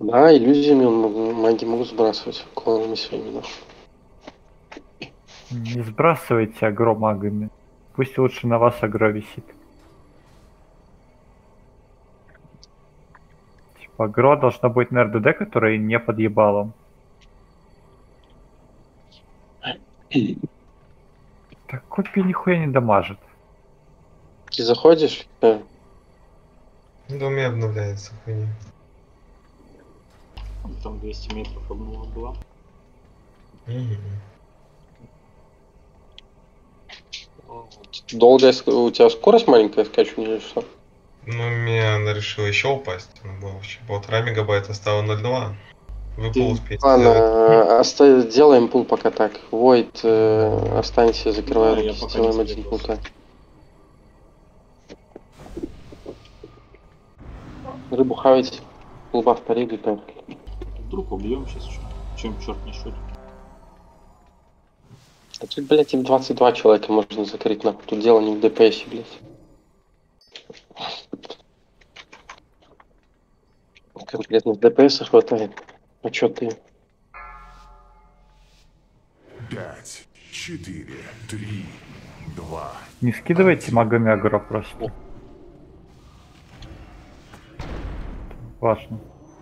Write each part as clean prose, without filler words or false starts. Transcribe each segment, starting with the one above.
Да, иллюзиями маги могут сбрасывать клонами своими. Не сбрасывайте агро магами. Пусть лучше на вас агро висит. Типа агро должно быть на РДД, который не под ебалом. Так копия нихуя не дамажит. Ты заходишь, Да у меня обновляется хуйня. Там 200 метров обнова была. долгая, у тебя скорость маленькая скачивания или что? Ну, у меня она решила еще упасть. Она была вообще 1,5 мегабайта, стала 0,2. Вы Ты- пол успеете сделать. Ладно, делаем пул пока так. Войд, останься, закрывай Да, я руки, пока сделаем не один пул зарядился. так. Рыбу хавать, пулба в паре летает. Вдруг убьем сейчас что? Чем черт не шутит? А тут, блядь, им 22 человека можно закрыть, нахуй. Тут дело не в ДПС, блядь. Конкретно в ДПС хватает. А чё ты? 5, 4, 3, 2. Не скидывайте магами агро просто. Важно.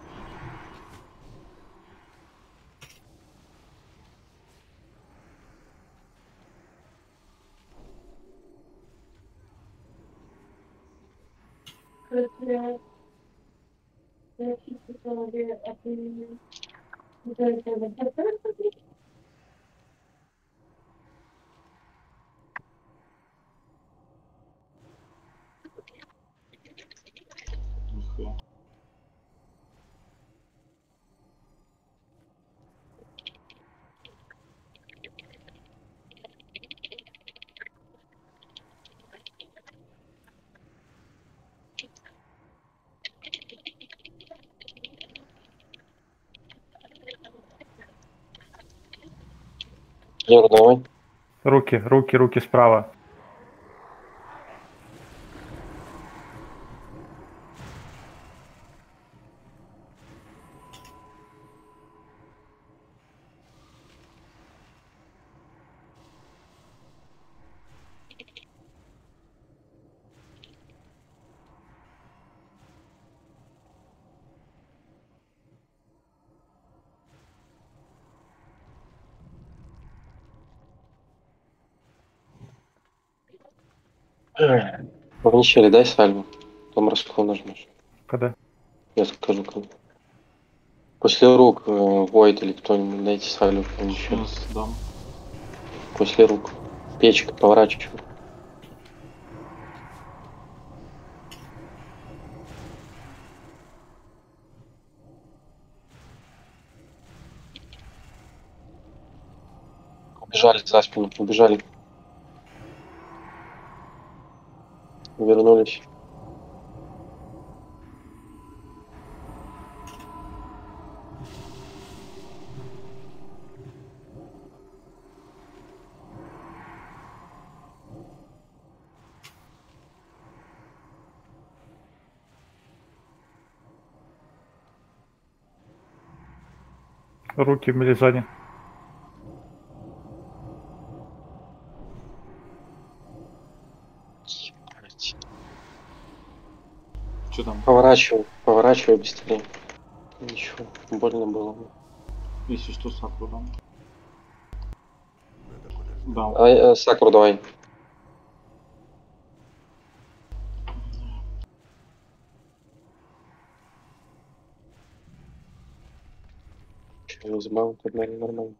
Нихуя. Юр, давай. Руки справа. Вначале дай сальву. Потом раскол нажмешь. Когда? Я скажу кому. После рук Войд или кто-нибудь дайте сальву. Сейчас дам. После рук. Печка, поворачивай. Убежали за спину, убежали. Вернулись. Руки в мелизоне. Что там? Поворачивай, поворачивай быстрее. Ничего, больно было. Если что, саку дам. Дал. Сакуру давай. Че, взбал, тогда нормально.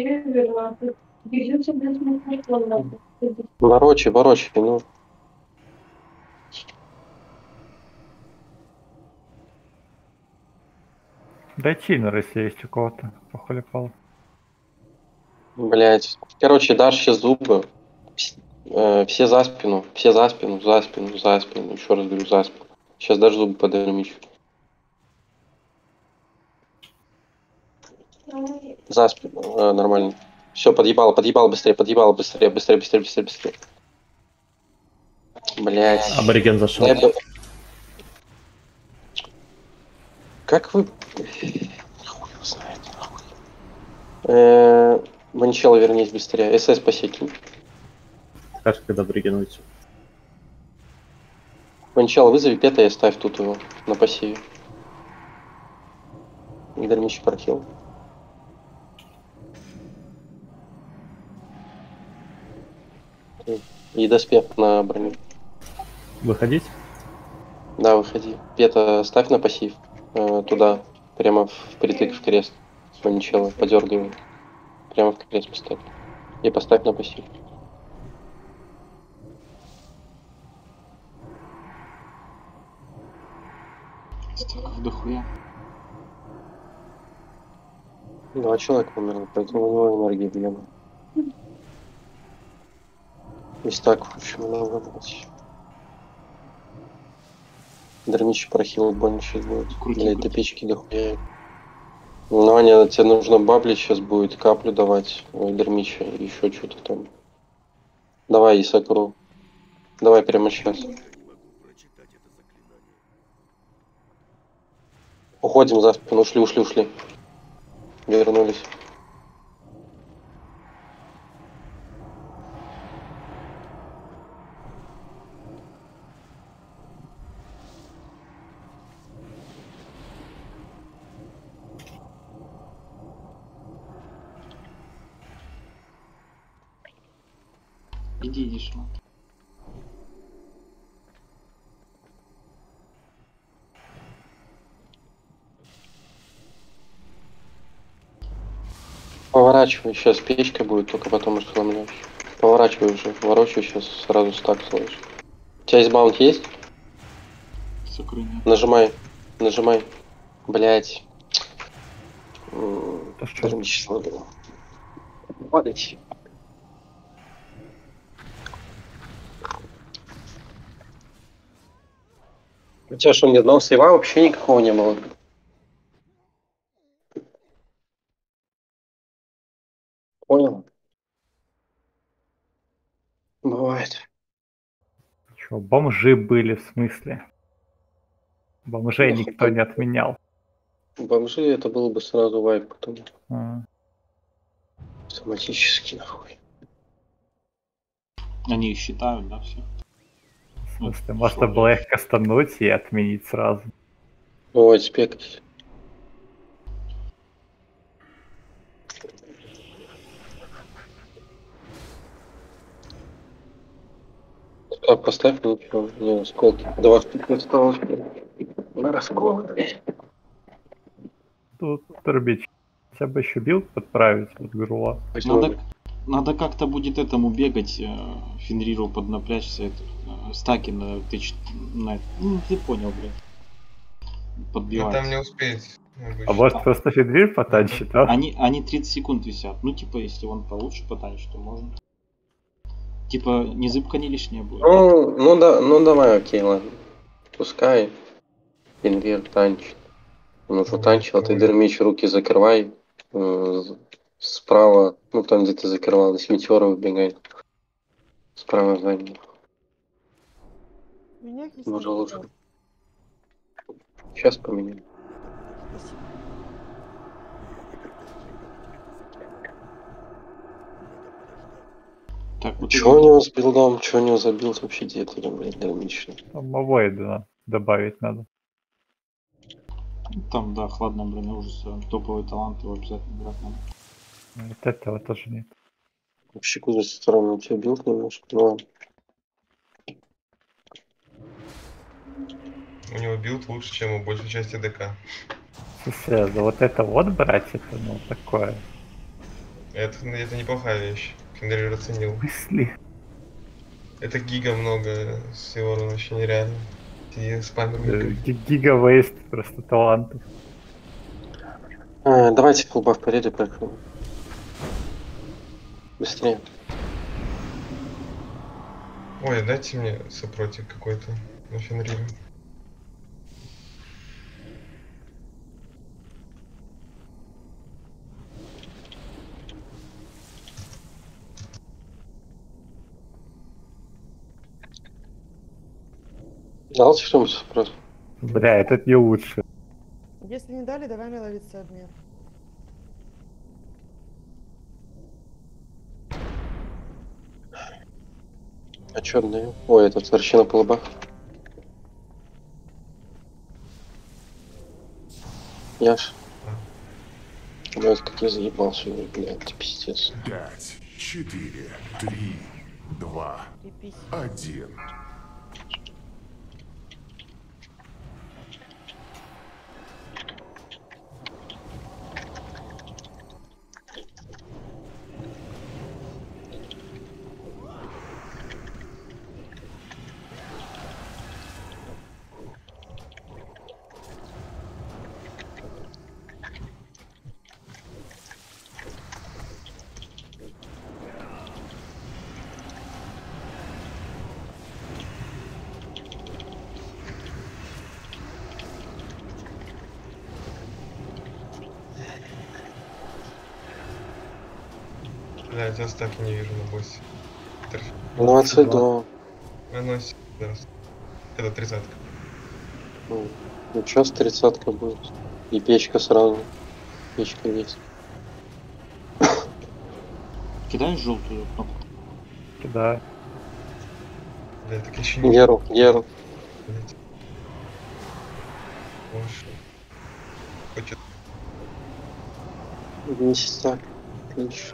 Ворочай, ну. Дайте на России есть у кого-то. Похолепал. Блять. Короче, дашь сейчас зубы. Все за спину. Все за спину, за спину, за спину. Еще раз говорю, за спину. Сейчас даже зубы подарим еще. За спину. Нормально. Все, подъебало, быстрее, быстрее, быстрее, быстрее, быстрее, быстрее. Блять. Абориген зашел. Как вы... Хуй его знает, нахуй. Манчелло, вернись быстрее. СС посеки. Скажешь, когда абориген уйдет. Манчелло, вызови пета и ставь тут его на пассиве. Дармищ прохил. И доспех на броню. Выходить? Да, выходи. Пета ставь на пассив. Туда. Прямо впритык в крест. Манчелло. Подергай его. Прямо в крест поставь. И поставь на пассив. Стаков дохуя. 2 человека умерло, поэтому у него энергии блин. И так очень много блять. Дермич прохил больно сейчас будет. Крути, Для крути. этой печки дохуя. Ну, Аня, тебе нужно баблить сейчас будет, каплю давать. Дермича, еще что-то там. Давай, Исакру. Давай прямо сейчас. Уходим за спину, ушли. Вернулись. Иди, шмат. Поворачивай, сейчас печка будет, только потом расхламляешь. Поворачивай уже, ворочай, сейчас сразу стак слышишь. У тебя есть баунт есть? Сокрыня. Нажимай. Блять. Да что? Падайте. У тебя что, ни одного сейва вообще никакого не было? Понял? Бывает. Чё, бомжи были в смысле? Бомжей Ну, никто не отменял. Бомжи это было бы сразу вайп потом. А, Автоматически нахуй. Они их считают, да, все? в смысле, можно было их кастануть и отменить сразу. Ой, спект. Так, поставь ничего, не осколки. 2 штуки осталось. На расколы. Тут Турбич. Хотя бы еще билд подправить от Грула. Надо как-то будет этому бегать, Фенриру поднапрячься, стаки на ну, ты понял, блядь. Ну Подбивать. там не успеть. А может просто Федрир потанчит, а? Они 30 секунд висят. Ну, типа, если он получше потанчит, то можно. Типа, не зыбка не лишняя будет. Ну давай, окей, ладно. Пускай. Фенрир танчит. Он уже танчил, а ты Дермич руки закрывай. Справа, ну там где ты закрывал, из метеора выбегай. Справа сзади. Меня Может лучше. Сейчас поменяем. Так, вот Чё у него с билдом? Чё у него за билд вообще делает, блядь, Дермич? Там авоида добавить надо. там, да, хладная броня ужаса, топовый талант, его обязательно брать надо. Вот этого тоже нет. Вообще куда со стороны у тебя билд немножко, ну ладно. У него билд лучше, чем у большей части ДК. Слушай, за вот это вот брать, это ну такое. Это неплохая вещь. Фенрир оценил. Мысли. Это гига много всего, вообще нереально. И спамер. Гигавейст просто талантов. Давайте фулбаф по реду проехали. Быстрее. Ой, дайте мне сопротив какой-то на Фенрире. Дался что-нибудь просто? Бля, этот не лучше. Если не дали, давай мне ловиться обмен. А чё отдаю? Ой, этот торчина по лобах. Яш. Блять, как я заебался, блядь, пиздец. 5, 4, 3, 2, Крепись. 1. Блядь, я стаки не вижу на боссе. 22. Выносит. Зараз. Это 30-ка. Ну чё с 30-ка будет? И печка сразу. Печка есть. Кидаешь желтую кнопку? Да. Блядь, так еще не... Геру, Геру. Блядь. Боже. Хочет. Месяц так. Отлично.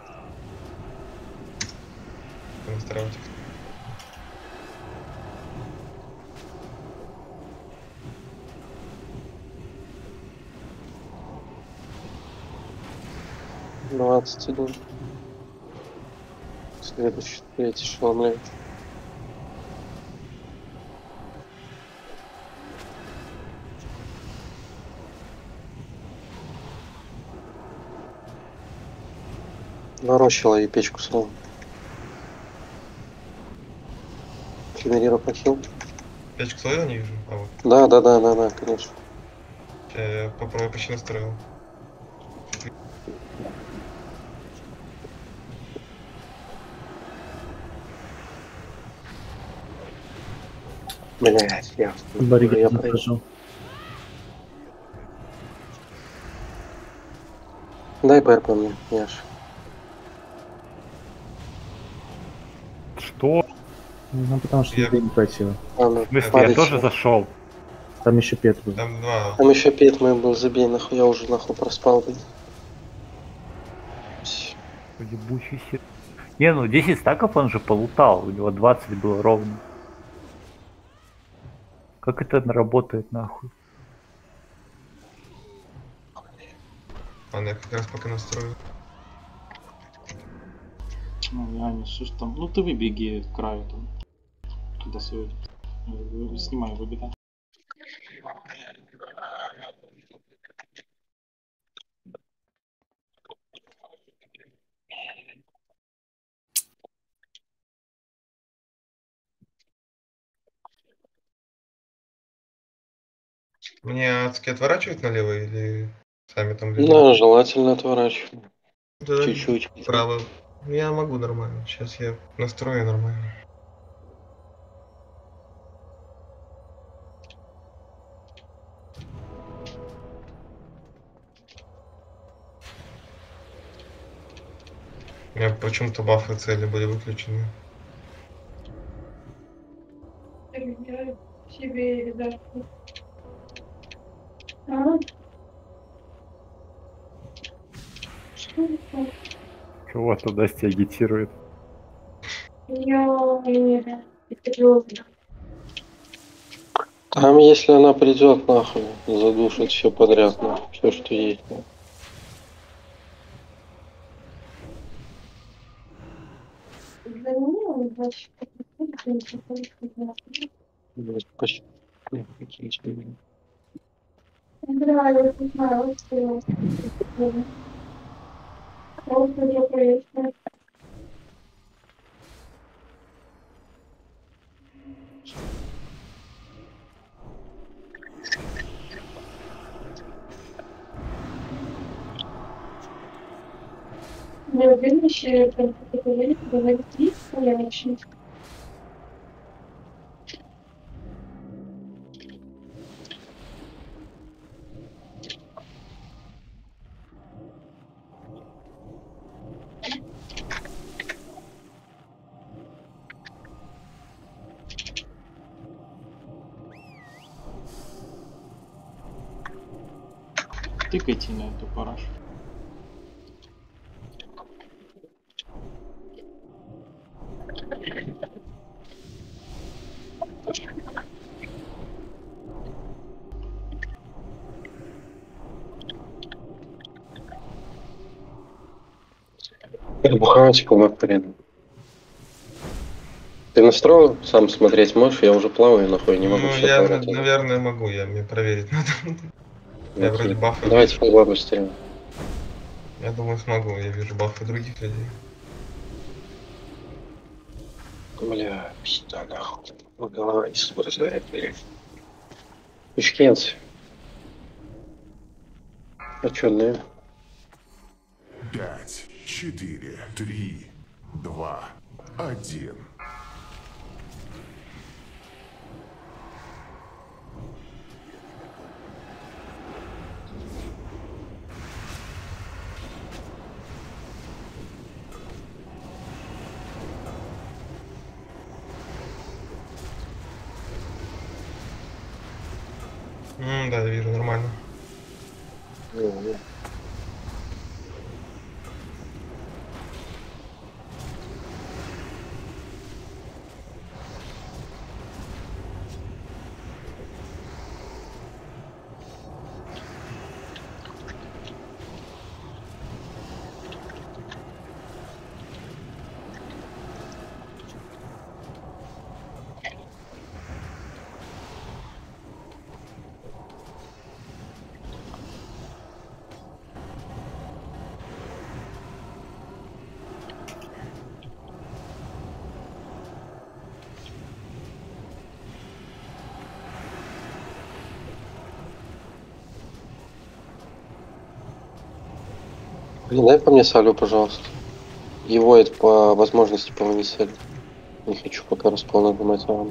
на втором тексте. Двадцать один. Следующий, третий ошеломляет. Ворочила и печку сломал. Фенерира похил. Печку словил не вижу, а вот. Да, конечно. Я попробую почти настроил. Блять, я Баррикад проехал. захожу. Дай БР по мне, Яш. Что? Ну, потому что Я- ты не хватило. Ладно, В смысле, я падай тоже всё. зашел. Там еще Пет был. Там два. Там еще Пет мой был, забей нахуй, я уже нахуй проспал, блин. Ебучий хит. Не, ну 10 стаков он же полутал, у него 20 было ровно. Как это работает нахуй? Ладно, я как раз пока настрою. Ну, я не что ж там. Ну ты выбеги к краю там. Туда свою. Снимай выбегай. Мне адски отворачивать налево или сами там лежат? Да, желательно отворачивать. Да, Чуть-чуть. Право. Я могу нормально. Сейчас я настрою нормально. У меня почему-то бафы цели были выключены. Себе, да. Что это? Кого туда агитирует? Серьезно. Там, если она придет, нахуй, задушит все подряд, нахуй, все, что есть. Нахуй. Звонила, значит, Блядь, почти. да, я знаю, что Просто для проезда. Не уверена, що я там поговорю, говорить, я начну. Тыкайте на эту парашу. Бухаете по Макпреду. Ты настроил сам смотреть можешь? Я уже плаваю, нахуй, не могу Ну, все я, подряд. наверное, могу, мне проверить надо. Я Окей. вроде бафы. Давайте по быстрее. Я думаю, смогу, я вижу бафы других людей. Бля, пизда, нахуй. Голова не соображает, блядь. Ишкенцы. А чё, да? 5, 4, 3, 2, 1. Да, вижу, нормально. Блин, дай по мне салю, пожалуйста. Его это по возможности помоги салю. Не хочу пока распол нажимать вам.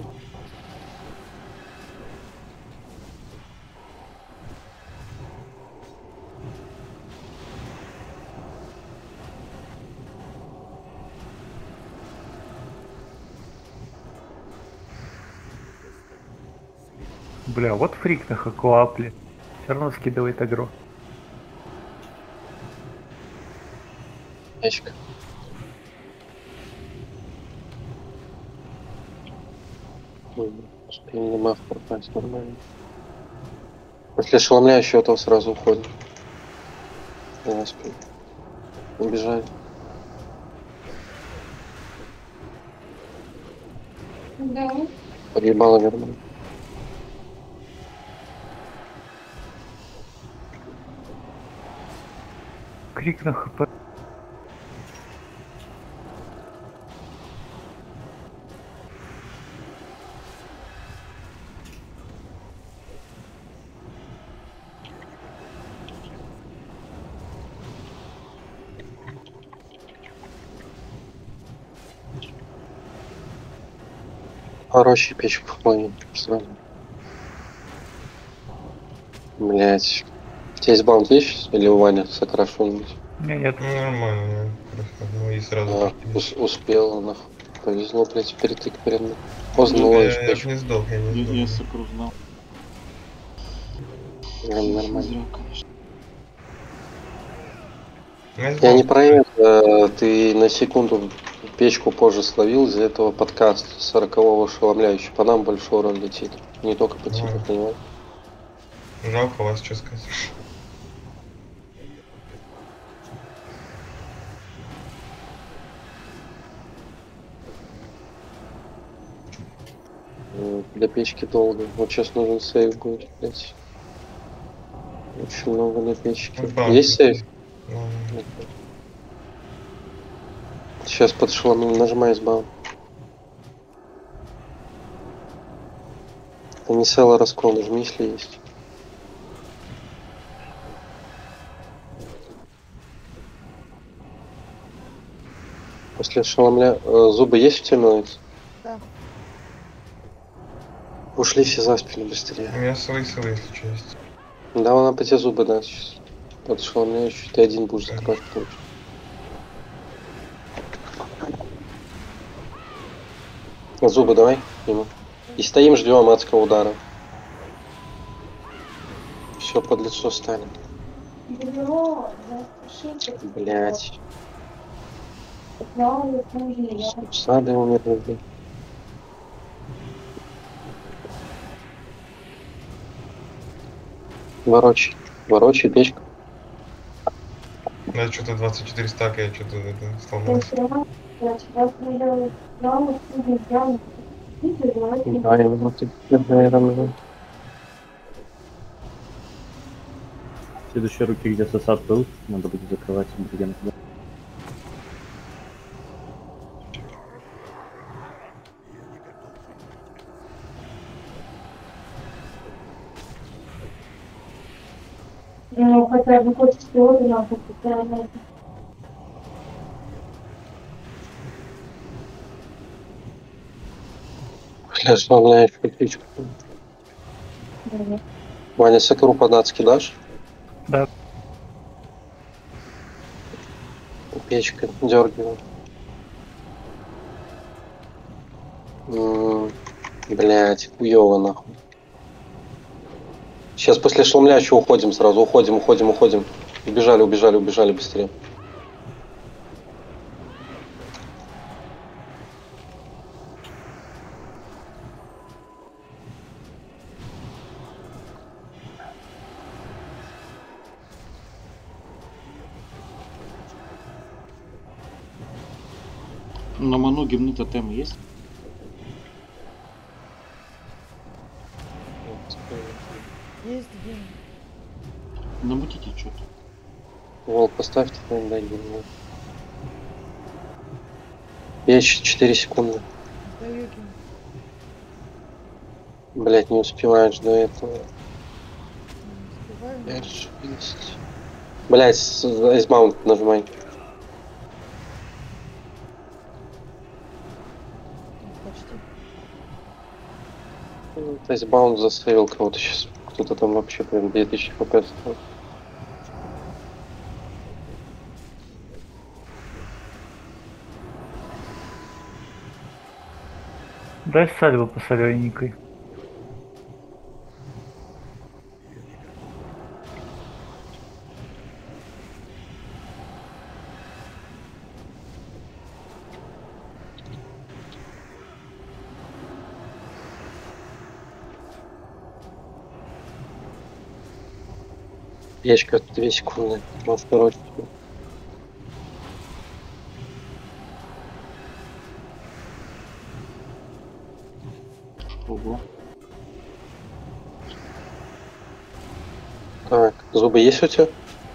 Бля, вот фрик на хакуапле. Все равно скидывает агро. Ящик. Успеем на мав попасть нормально. После ошеломляющего то сразу уходит. Я успел. Убежали. Да. Подъебало верно. Крик на хп. Орощий печь в плане сразу. Блять. У тебя есть баунт есть? Или у Ваня сакраш что-нибудь? Нет, Ну, нормально, я просто, ну и сразу А, пошли. успел, нахуй. Повезло, блять, перетык перед мной. Поздно, Ну, ловишь я печь. не сдох, я не сдох. Я сокру знал. Нормально. Зря, конечно. Я не про это, ты на секунду печку позже словил, из-за этого подкаст 40-го ошеломляющий. По нам большой урон летит. Не только по тебе, понимаешь? Жалко вас, что сказать. Для печки долго. Вот сейчас нужен сейв будет, блять. Очень много на печке. Ну, Есть сейв? Ну, Сейчас под шеломом нажимай сбал. Анисела раскол нажми, если есть. После ошеломля... зубы есть у тебя, Мелодис? Да. Ушли все за спину быстрее. у меня свои, если что есть. Да, она по тебе зубы даст сейчас. Под ошеломляющий. Ты один будешь закрывать. Потому что- Зубы давай ему. И стоим, ждем адского удара. Все под лицо стали. Блять. Сады умерли. Ворочай. Ворочай, печка. Я что-то 24 стака, я что-то это сломался. Да, я вот наверное. Следующие руки, где сосад был, надо будет закрывать абориген. Ну, хотя бы хоть что-то нам специально. Бля, ошеломляющую печку. Ваня, сакру по-датски дашь? Да. Печка, дергиваю. Блять, хуёво нахуй. Сейчас после ошеломляющего уходим сразу. Уходим. Убежали быстрее. На ману гимны тотемы есть? Есть гимн. Намутите что-то. Волк, поставьте, дай гимн. Печь 4 секунды. Даю гимн. Блять, не успеваешь до этого. Не успеваю. Блять, измаунт нажимай. Почти. Тайсбаунд засейвил кого-то сейчас. Кто-то там вообще прям 2000 хп стоит. Дай сальву по солененькой. Печка 2 секунды. Может, короче. Ого. Так, зубы есть у тебя?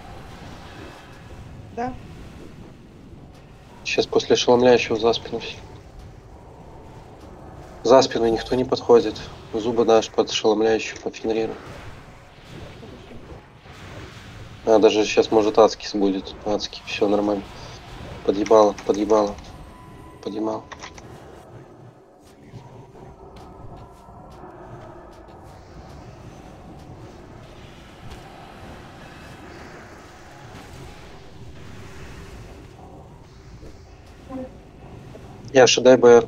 Да. Сейчас после ошеломляющего за спину. За спину никто не подходит. Зубы дашь под ошеломляющую, под фенриру. А, даже сейчас может адскис будет. Адский, все нормально. Подъебало. Подъебал. Яша, дай БР.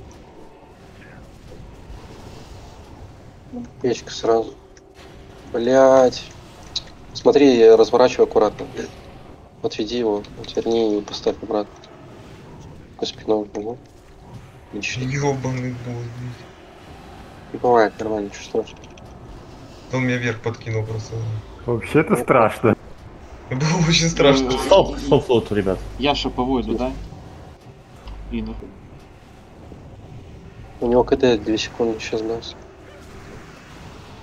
Печка сразу. Блять. Смотри, разворачивай аккуратно. Отведи его, отверни и поставь обратно. По спиной. Угу. Ничего. Ёбаный бот, блядь. Не бывает, нормально, ничего страшного. Он меня вверх подкинул просто. Вообще-то страшно. Было очень страшно. Стоп, ребят. Яша по войду, да? И ну. У него КД 2 секунды сейчас даст.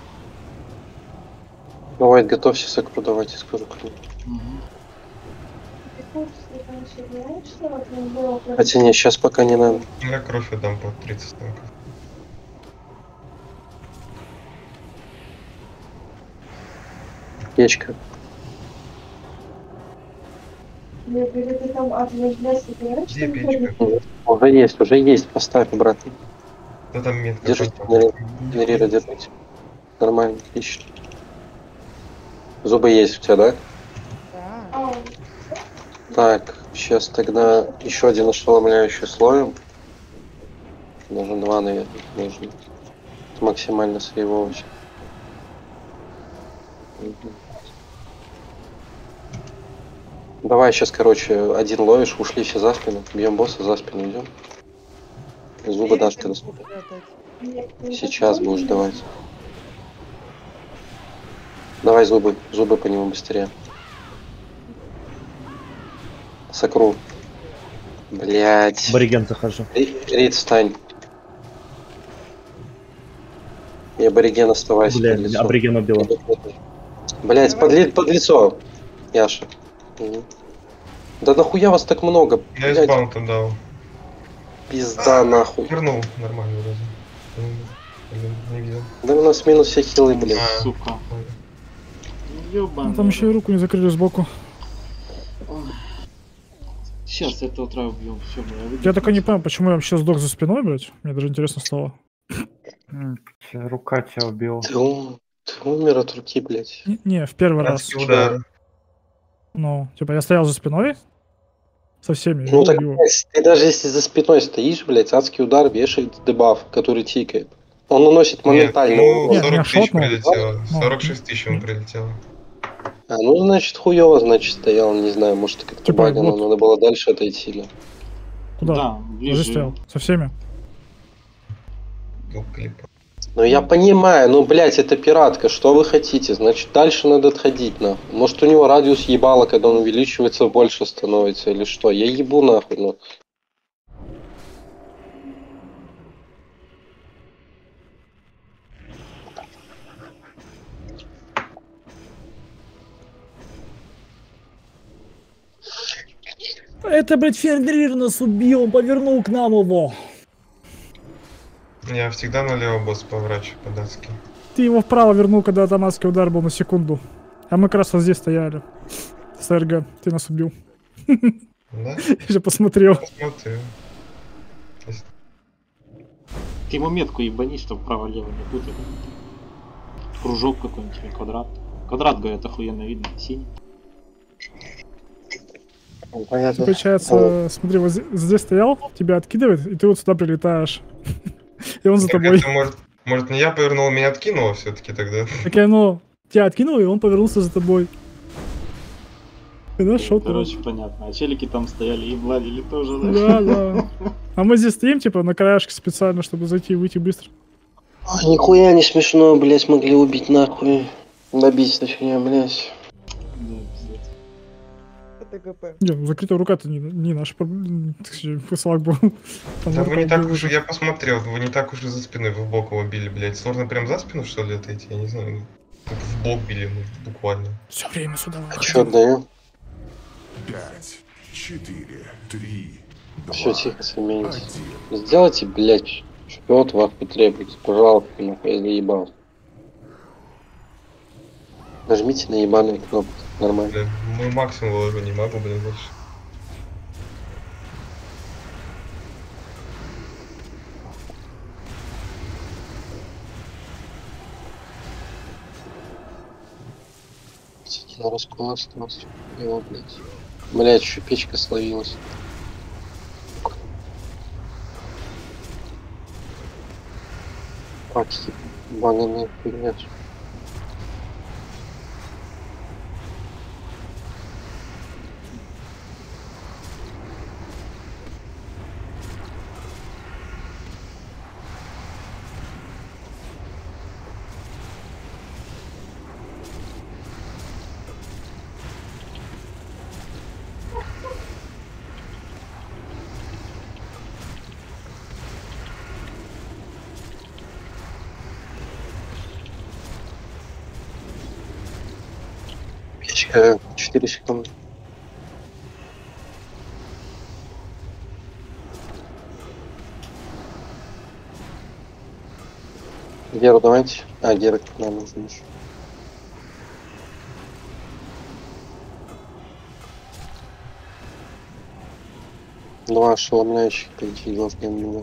Ну, Вайт, готовься сакру, давайте скажу. Угу. курсе раньше знаешь, что вот он был? Хотя не, сейчас пока не надо. Я кровь отдам по 30 станков. Печка. Я говорю, ты там от вождя собираешь? Где что-нибудь? печка? Уже есть, поставь обратно. Да там метка. Держите, там. генерира, держите. Нормально, отлично. Зубы есть у тебя, да? Да. А, Так, сейчас тогда еще один ошеломляющий слоем. Даже два, наверное, нужно. Это максимально сейвовочно. Давай сейчас, короче, один ловишь, ушли все за спину. Бьем босса, за спину идем. Зубы дашь когда сможешь. нет, не Сейчас такой. будешь давать. Давай зубы по нему быстрее. Сокру. Блять. Абориген захожу. Рид, встань. И абориген оставайся Бля, под лицо. абориген убила. Блять, под лицо. Яша. Мгм. Да нахуя вас так много? Я из Блядь, баунта дал. пизда нахуй. Вернул нормально вроде. Блин, не видел. Да у нас минус все хилы, блин. Сука. Ёбаный. Ну, там еще и руку не закрыли сбоку. Сейчас этого траву убьем. Все, Я только не понял, почему я вообще сдох за спиной, блядь. Мне даже интересно стало. Рука тебя убила. Ты умер от руки, блять. Не, в первый раз. Адский удар. Ну, типа, я стоял за спиной со всеми. Ну и так, убил. блядь, ты даже если за спиной стоишь, блять, адский удар вешает дебаф, который тикает. Он наносит моментально. Ну, Нет, 40 меня тысяч шотнул. прилетело. Ну. 46 тысяч ему прилетело. А, ну значит хуёво, значит, стоял, не знаю, может как-то Типа, багано, вот. надо было дальше отойти. Да. Куда? Да, Я ближе. здесь стоял. Со всеми. Был клип. Ну я понимаю, ну блять, это пиратка, что вы хотите? Значит, дальше надо отходить, нахуй. Может у него радиус ебала, когда он увеличивается, больше становится, или что? Я ебу нахуй, ну. Это, блядь, Фенрир нас убил, он повернул к нам его. Я всегда налево босс поворачиваю по-датски. Ты его вправо вернул, когда автоматский удар был на секунду. А мы как раз вот здесь стояли. С РГ, ты нас убил. Да? Я же посмотрел. Посмотрю. Ты ему метку ебани, чтобы право-лево не путать. Кружок какой-нибудь или квадрат. Квадрат, говорят, охуенно видно. Синий. Понятно. Получается, смотри, вот здесь стоял, тебя откидывает, и ты вот сюда прилетаешь. И он за Так тобой. это, может не я повернул, меня откинуло все-таки тогда. Так я, ну, тебя откинул, и он повернулся за тобой. И нашел. Короче, понятно. А челики там стояли и владили тоже, Да, да. А мы здесь стоим, типа, на краешке специально, чтобы зайти и выйти быстро. Ой, нихуя не смешно, блять, могли убить нахуй. Добить, точнее, блять. Да, пиздец. Это ГП. Не, ну, закрытая рука-то не наш флаг был. Там Да рука вы не так была. уж, я посмотрел, вы не так уж и за спиной, вы в бок его били, блядь. Сложно прям за спину, что ли, отойти? Я не знаю. Как в бок били, ну, буквально. Все время сюда Че отдаю? 5, 4, 3, 2, Все тихо, смените. 1. Сделайте, блять, что от вас потребуется. Пожалуйста, нахуй, я заебал. Нажмите на ебаную кнопку. Нормально. Бля, мой максимум выложу, не могу, блин, больше. На раскол остался. Его, блять. Блять, еще печка словилась. Пакси. Бананы, хуйня. Печка 4 секунды. Геру давайте. А, Гера к нам нужен еще. Два ошеломляющих прийти должны мне.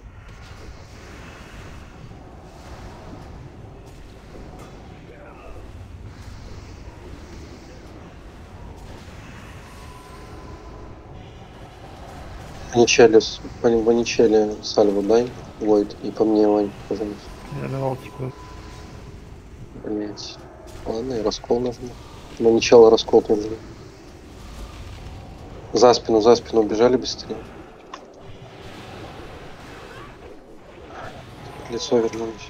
Ваничеле сальву дай, Войд, и по мне, Вань, пожалуйста. Я давал типа. Блять. Ладно, и раскол нажму. Ваничела раскол тоже. За спину убежали быстрее. Лицо вернулось.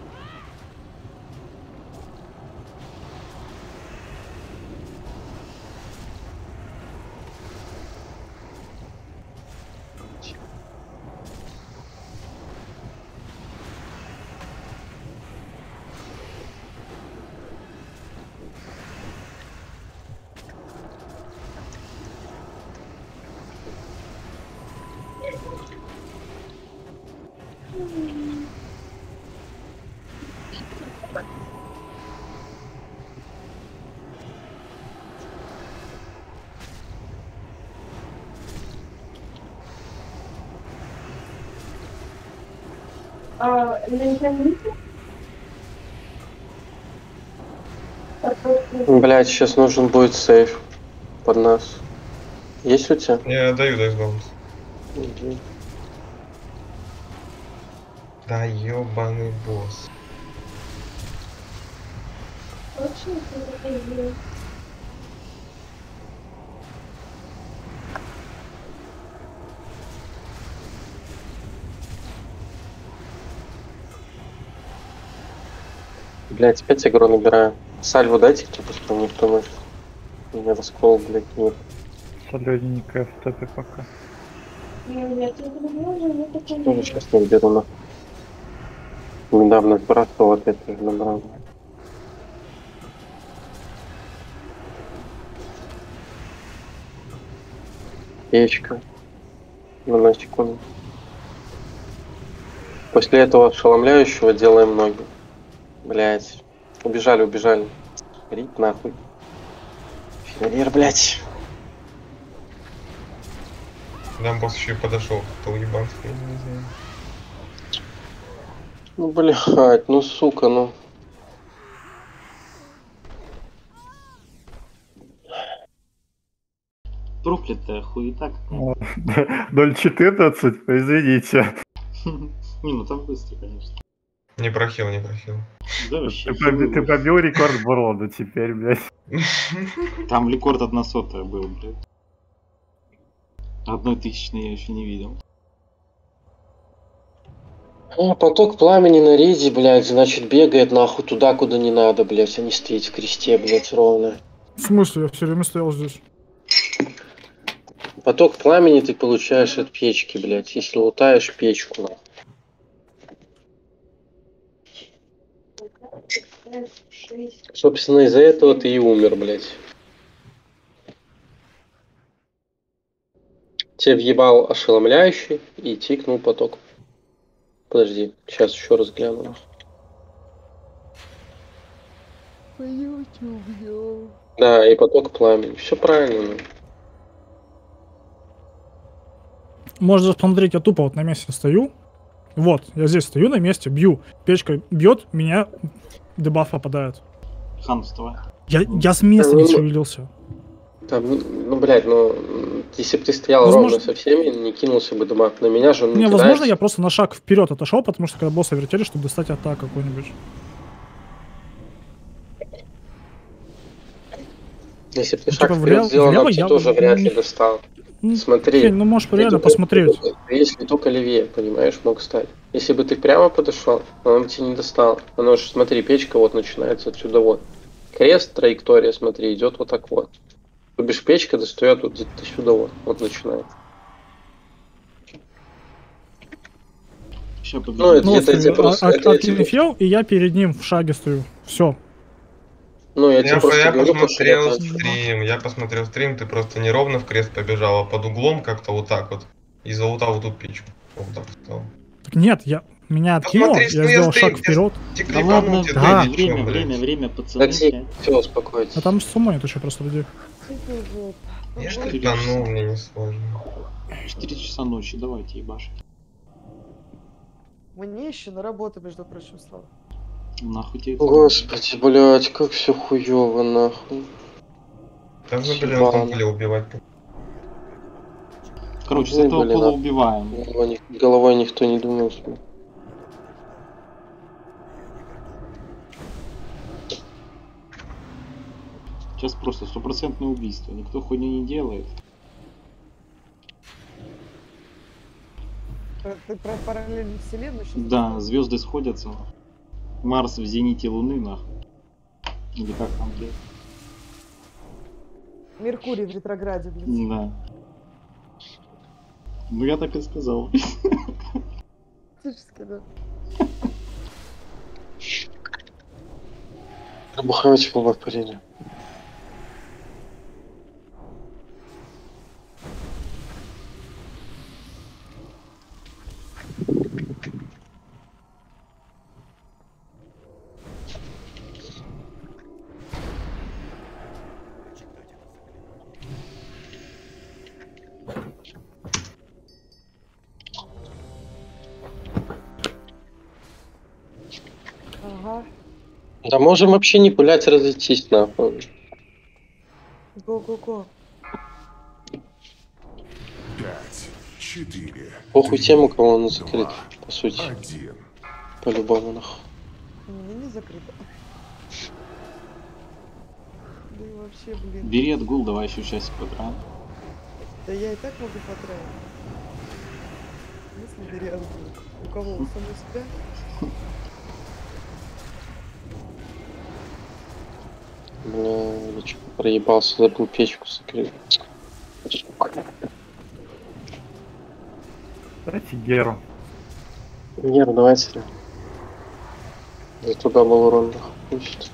Блять, сейчас нужен будет сейф под нас. Есть у тебя? Я даю дайсбаунс. Угу. Да ёбаный босс. Блять, опять игру набираю. Сальву дайте, кто просто никто может. У меня раскол, блять, нет. Солененькая в топе пока. Тоже сейчас не беру на. Недавно сбрасывал, опять тоже набрал. Печка. На секунду. После этого ошеломляющего делаем ноги. Блять. Убежали. Рить нахуй. Финавер, блять. Там босс еще и подошел, кто уебанский, я не знаю. Ну блять, ну сука, ну. Проклятая хуета какая-то. 0.14, извините. Не, ну там быстро, конечно. Не прохил. Да, вообще. Ты побил рекорд Брода теперь, блядь. Там рекорд 1/100 был, блядь. 1000 я еще не видел. О, поток пламени на рейде, блядь, значит бегает нахуй туда, куда не надо, блядь, а не стоит в кресте, блядь, ровно. В смысле? Я все время стоял здесь. Поток пламени ты получаешь от печки, блядь, если лутаешь печку, нахуй. Собственно, из-за этого ты и умер, блядь. Тебе въебал ошеломляющий и тикнул поток. Подожди, сейчас еще раз гляну. Да, и поток пламени. Все правильно. Ну. Можно посмотреть, я тупо вот на месте стою. Вот, я здесь стою на месте, бью. Печка бьет, меня дебаф попадает. Хан, вставай. Я с места не шевелился. Там, ну, блядь, ну, если бы ты стоял ровно со всеми, не кинулся бы дебаф. На меня же он не кидается. Возможно, я просто на шаг вперед отошел, потому что когда босса вертели, чтобы достать атаку какой-нибудь. Если бы ты Ну, шаг типа, вперед сделал, нам ты тоже вряд ли достал. Смотри. Фень, ну можешь реально посмотреть. Если только левее, понимаешь, мог стать. Если бы ты прямо подошел, он бы тебя не достал. Оно же, смотри, печка вот начинается отсюда вот. Крест, траектория, смотри, идет вот так вот. То бишь печка достает вот где-то сюда вот. Вот начинает. Ну, это где-то эти просто... Отлифел, и я перед ним в шаге стою. Все. Ну, я тебе просто говорю, я посмотрел стрим, ты просто не ровно в крест побежал, а под углом как-то вот так вот. И залутал вот тут печку. Вот так стал. Так нет, Меня откинуло, Посмотри, я что я сделал стою, шаг вперед. Да ладно, Тикребануть, да, это время, ничего, время, блядь. время, пацаны. Такси, все, успокойтесь. А там с сумой это что просто людей. Я Четыре шлепанул, часа. мне не сложно. 4 часа ночи, давайте ебашь. Мне еще на работу, между прочим, Слава. Нахуй тебе. Господи, блядь, как все хуёво, нахуй. Там же, блин, Ебано. там, бля, убивать. Короче, с Ну, этого блин, пола а. убиваем. Головой никто не думал. Сейчас просто стопроцентное убийство. Никто хуйни не делает. Ты про параллельную вселенную сейчас? Да, звезды сходятся. Марс в зените Луны, нахуй. Или как там, блядь. Меркурий в ретрограде, блин. Да. Ну я так и сказал. Фактически, да. Бухавич по вапорине. Ага. Да можем вообще не пулять, разойтись нахуй. Го-го-го. 5, 4, Похуй тем, у кого он закрыт, по сути. 1. По-любому нахуй. Не закрыто. Да и вообще, блин. Бери отгул, давай еще часик поиграем. Да я и так могу потратить. Если бери отгул. У кого? У самого себя? Бля, я чё проебался, забыл печку закрыть. Дайте Геру. Нерв, давайте. Я туда был урон пусть.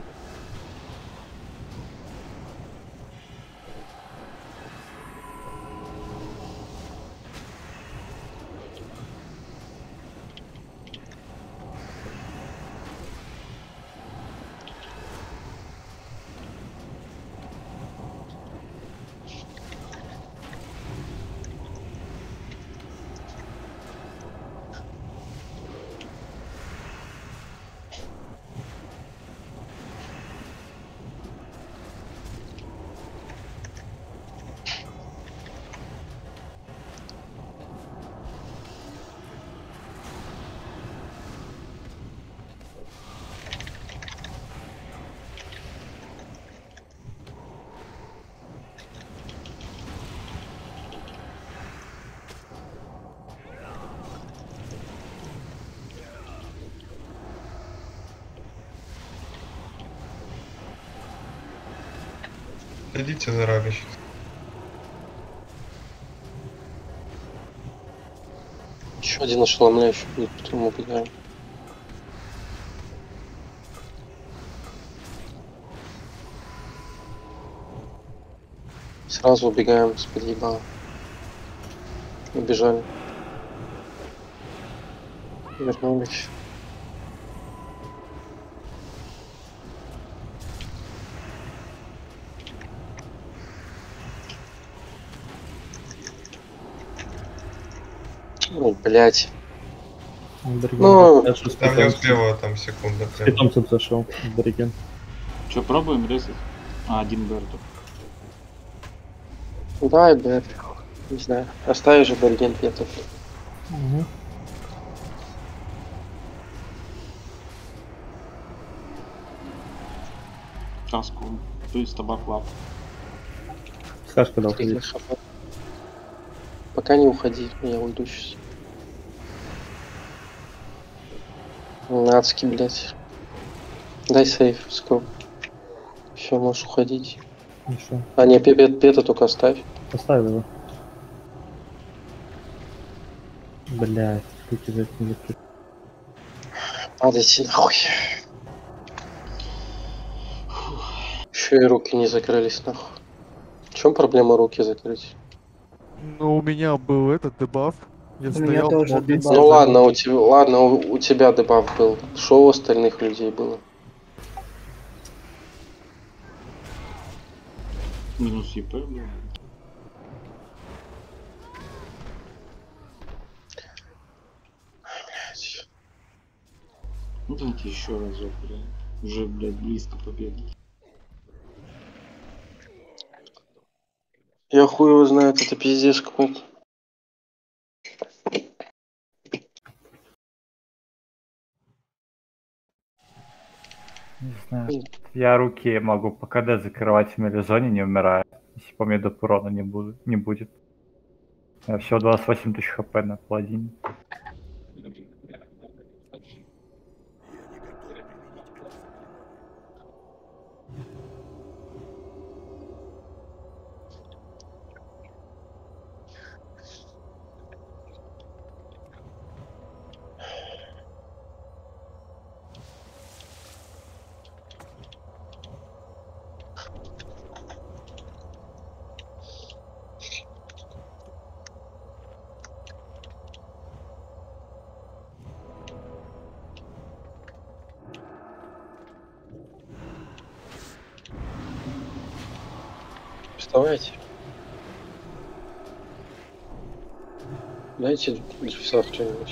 Следите за Раби сейчас. Еще один ошеломляющий будет, потом убегаем. Сразу убегаем с подъебала. Убежали. Вернулись. Ой, блять. Ну, Там не успела, там секунда. С питомцем зашел, Абориген. Че, пробуем резать? А, один Берту. давай, Бэр. Не знаю. Оставишь же Берген Петов. Угу. Каску. То есть табак лап. Скажешь, когда уходить. Пока не уходи, я уйду сейчас. Адский, блядь. Дай сейф, скоп. Все, можешь уходить. Хорошо. А не, пета только оставь. Поставил его. Блядь, руки за это не закрыты. Падайте нахуй. Еще и руки не закрылись нахуй. В чем проблема руки закрыть? Ну, у меня был этот дебаф, Я У меня стоял, тоже мог дебаф. Ну ладно, у тебя дебаф был. Что у остальных людей было? Минус ЕП был. Ну давайте еще разок, блядь. Уже, блядь, близко победы. Я хуй его знает, это пиздец какой-то. Не знаю. Я руки могу по КД закрывать в мелизоне, не умирая. Если по мне доп урона не будет. Я всего 28 тысяч хп на паладине. Вставайте. Дайте джипса кто-нибудь.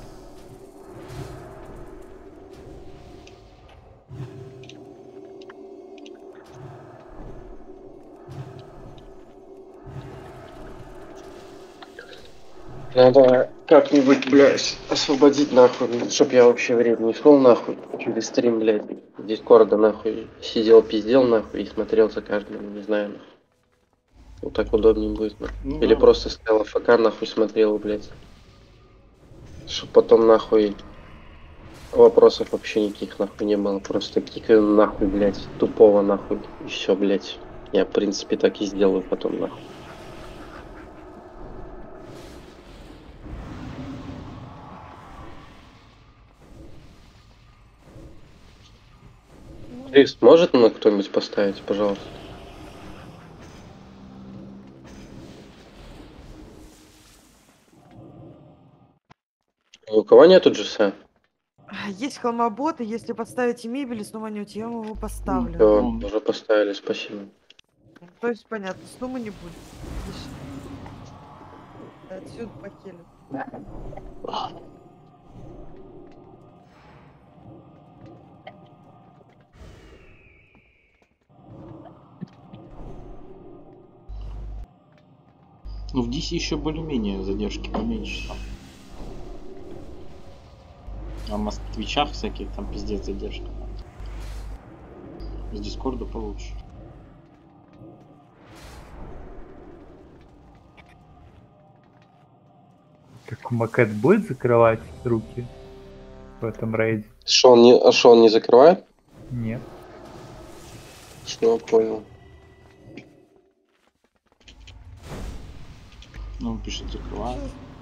Надо как-нибудь, блядь, освободить нахуй, чтоб я вообще время не шел нахуй через стрим, блядь, Дискорда нахуй, сидел, пиздел нахуй и смотрел за каждым, не знаю, нахуй. Вот так удобнее будет, нахуй. Ну, Или да. просто стоял АФК нахуй смотрел, блядь. Чтоб потом нахуй вопросов вообще никаких нахуй не было. Просто кикаю нахуй, блядь, тупого нахуй. И все, блядь. Я, в принципе, так и сделаю потом нахуй. Крис, может на кто-нибудь поставить, пожалуйста? У кого нету джеса? Есть холмоботы, если подставите мебель и снова не я его поставлю. Все, Ну. уже поставили, спасибо. То есть понятно, снова не будет. Отсюда покелю. Ну в DC еще более-менее задержки поменьше там. А на твичах всяких там пиздец задержка. С Дискорда получше. Как Макет будет закрывать руки в этом рейде? Что он не закрывает? Нет. Что, понял. Ну, он пишет закрываю.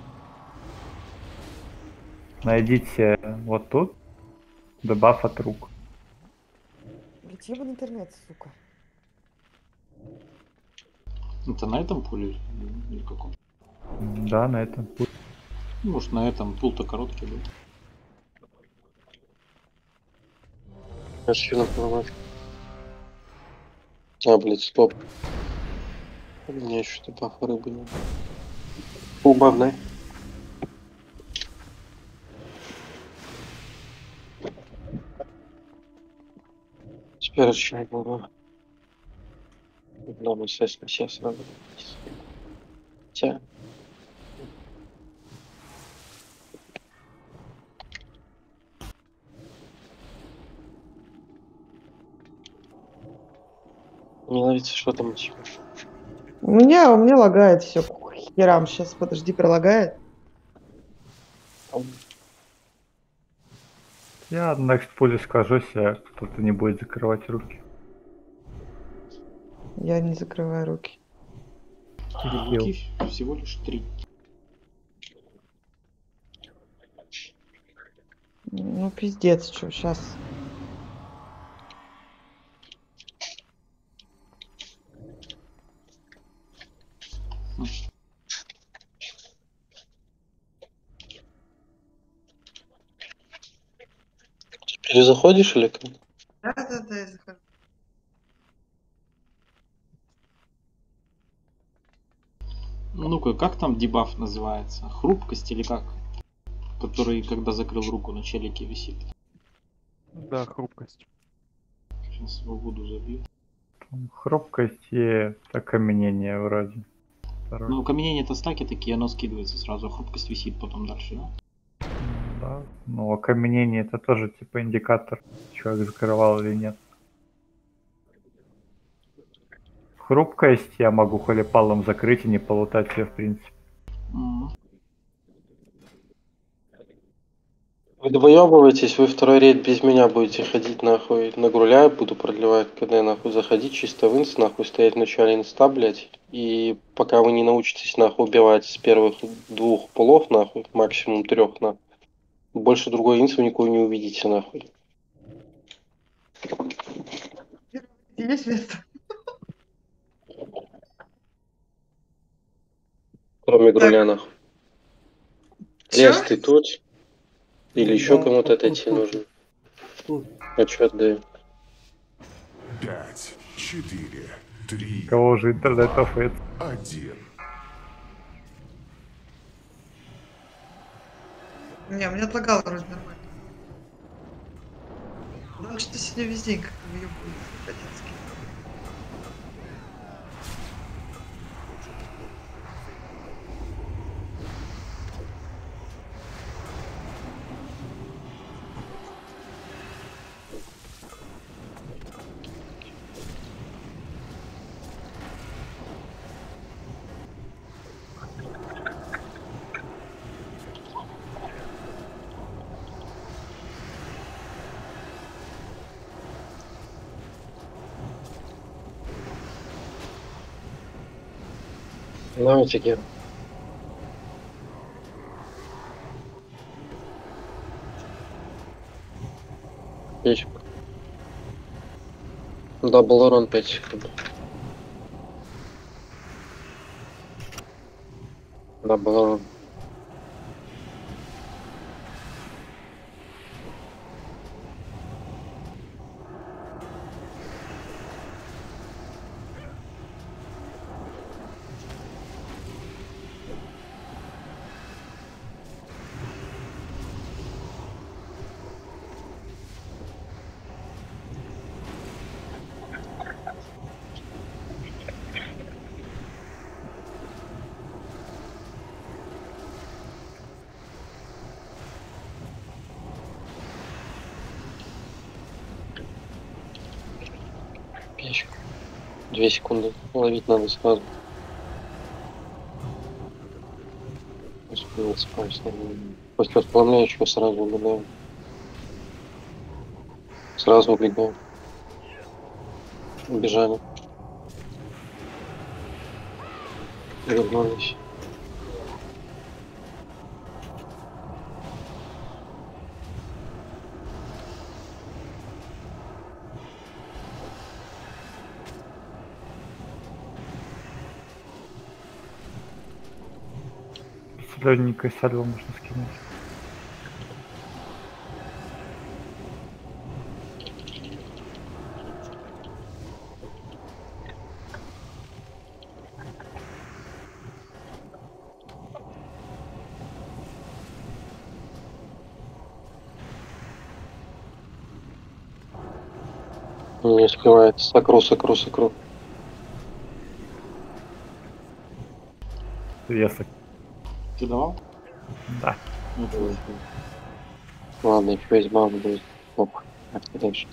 Найдите вот тут дебаф от рук. Где интернет, сука? Это на этом пуле или каком? Да, на этом путь. Ну, может на этом пул-то короткий был. А что напоминать? А, блядь, стоп. У меня еще дебаф рыбы нет. Убавный. Теперь еще буду. Да, мы сейчас сразу. Хотя. Не ловится, что там у тебя? У меня лагает все. Херам, сейчас, подожди, пролагает. Я next пуле скажу, если кто-то не будет закрывать руки. Я не закрываю руки. Руки всего лишь 3. Ну, пиздец, что, сейчас. Перезаходишь или как? Да, я захожу. Ну-ка, как там дебаф называется? Хрупкость или как? Который, когда закрыл руку, на челике висит. Да, хрупкость. Сейчас свободу забью. Хрупкость и окаменение вроде. Второй. Ну, каменение-то стаки такие, оно скидывается сразу, а хрупкость висит потом дальше, да? Да. Ну, окаменение это тоже типа индикатор, человек закрывал или нет. Хрупкость я могу холипалом закрыть и не полутать ее в принципе. Вы довоебываетесь, вы второй рейд без меня будете ходить нахуй. На груля буду продлевать, когда я нахуй заходить, чисто в инс, нахуй стоять в начале инста, блять. И пока вы не научитесь нахуй убивать с первых 2 полов, нахуй, максимум 3, нахуй. Больше другой инс вы никого не увидите, нахуй. Есть место? Кроме груля, нахуй. Чё? Лес, ты тут? Или еще кому-то отойти нужно? А чё отдаю? 5, 4, 3, Кого же интернет офает? 1. Не, мне отлагало вроде нормально. Потому что сегодня везде как выебывают по-детски. Давайте, Ген. Печка. Дабл урон 5 секунд. Дабл урон. Печка. 2 секунды. Ловить надо сразу. Успел спать. После воспламеняющего сразу убегаем. Сразу убегаем. Убежали. Вернулись. Зелененькое седло можно скинуть. Не успевает. Сокру. Весок. Ты давал? Да. Ну, давай. Ладно, еще из мамы будет. Оп. Так, дальше.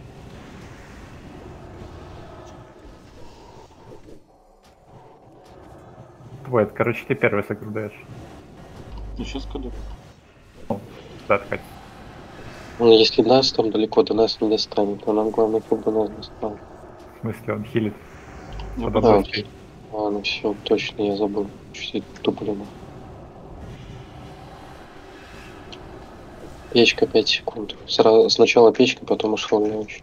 Твой, это, короче, ты первый сокрудаешь. Ну, сейчас когда? Да, ткать. Ну, если нас там далеко до нас не достанет, то нам главное, чтобы нас достал. В смысле, он хилит. Я Под Да, обочкой. ладно, все, точно я забыл. Чуть туплено. Печка 5 секунд. Сразу, сначала печка, потом ошеломляющий.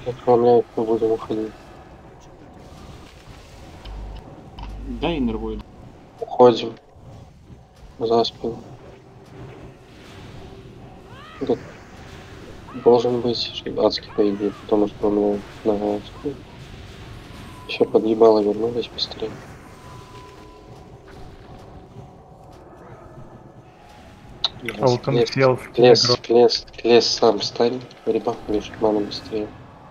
Охламляет, мы будем уходить. Дай нервую. Уходим. За спину. Тут должен быть адский поединок, потому что он на адскую. Еще подъебало вернулись быстрее. Лес сам стань. Ребят, лишь ману быстрее.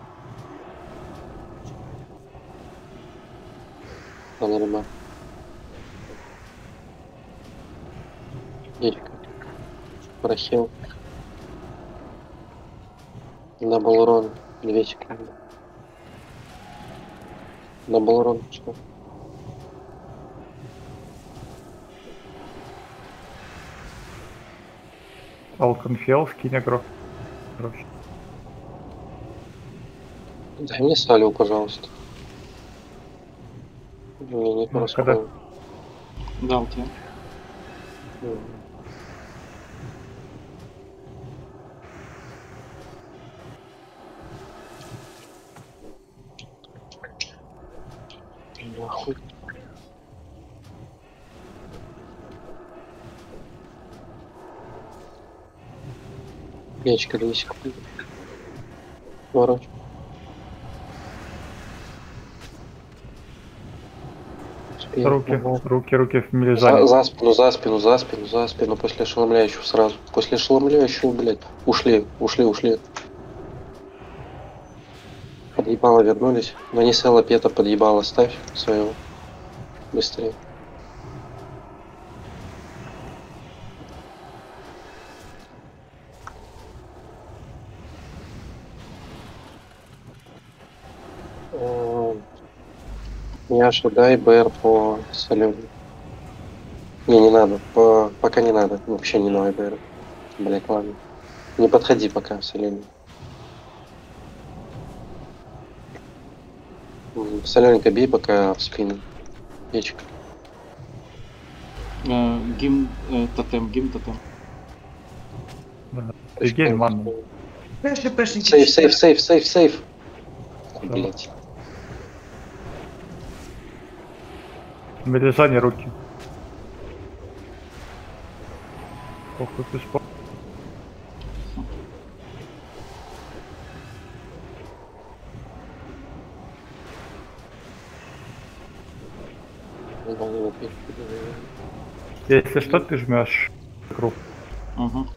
Ладно, ребят. Ерика. Прохил. Дабл урон. 2 секунды. Дабл урон. Что? Алконфел, скинь агро. Дай мне салю, пожалуйста. Мне не когда? Дал тебе. Нахуй. Печка 2 секунды. Ворот. Руки в мелизане. За спину, после ошеломляющего сразу. После ошеломляющего, блядь. Ушли. Подъебало вернулись. Нанеси лапета, подъебало, ставь своего. Быстрее. Яша, дай БР по соленью. Не надо. Пока не надо. Вообще не новый БР. Блять, ладно. Не подходи пока, соленью. Солененько бей пока в спину. Печка. Гим тотем. Игель, манна. Сейф. Блять. В мелизане руки. Похуй, ты спал. Если что, ты жмешь круг. Угу.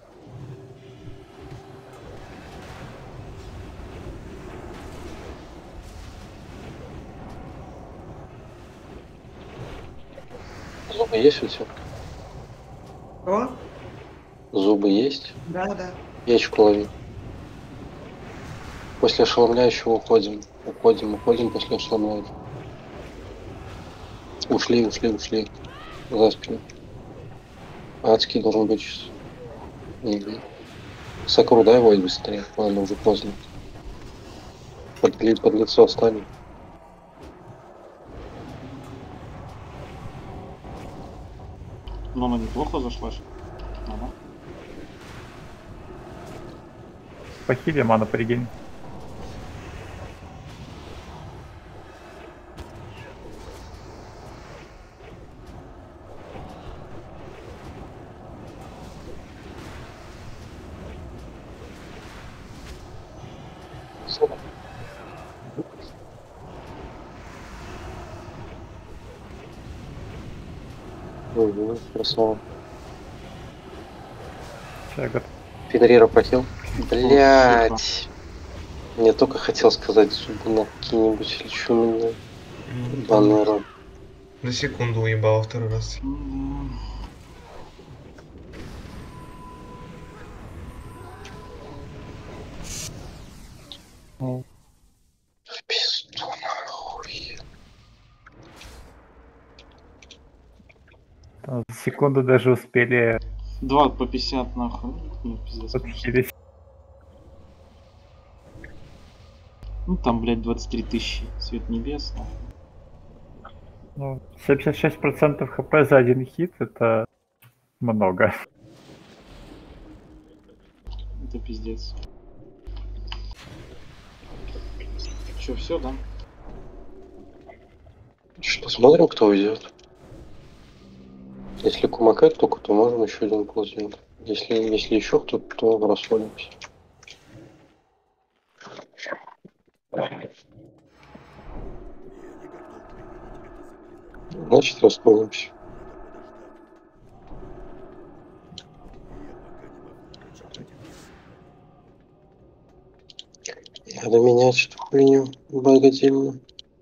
Зубы есть у тебя? О, Зубы есть? да. Печку лови. После ошеломляющего уходим после ошеломляющего. Ушли. За спину. Адский должен быть сейчас. Сакуру дай войд быстрее. Ладно, уже поздно. Под лицо встань. Но она неплохо зашла. Ага. По хиле мана пригень. Угу, красава. Все, готов. Фенрира прохил. Блять. Я только хотел сказать зубы на какие-нибудь лечуменные. Баннеры. На секунду уебал второй раз. В пизду нахуй. Там за секунду даже успели 2 по 50 нахуй. Ну, пиздец. подхилить. Ну там, блядь, 23 тысячи. Свет небес. Ну, 76% хп за один хит это много. Это пиздец. Че, все, да? Посмотрим, кто уйдет. Если Кумакет только, то можем еще один пул сделать. Если еще кто-то, то расходимся. Значит, расходимся. Надо менять эту хуйню богатильно.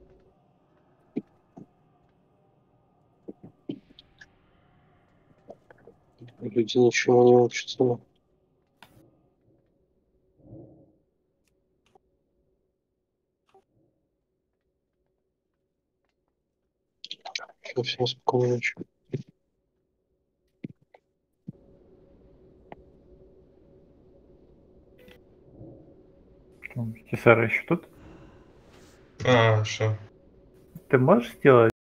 Люди ничего не учатся. Всем спокойной ночи. Кисара еще тут? А, что? Ты можешь сделать